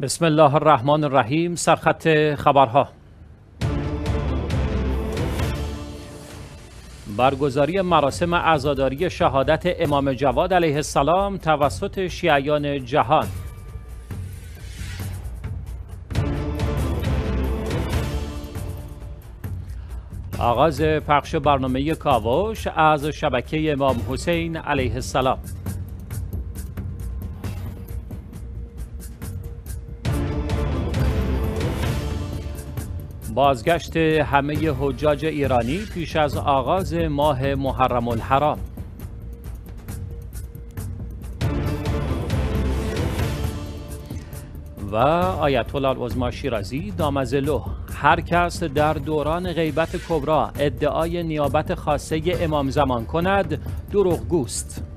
بسم الله الرحمن الرحیم. سرخط خبرها. برگزاری مراسم عزاداری شهادت امام جواد علیه السلام توسط شیعیان جهان. آغاز پخش برنامه کاوش از شبکه امام حسین علیه السلام. بازگشت همه حجاج ایرانی پیش از آغاز ماه محرم الحرام. و آیت الله العظمی شیرازی دامظله: هر کس در دوران غیبت کبری ادعای نیابت خاصه امام زمان کند دروغگوست.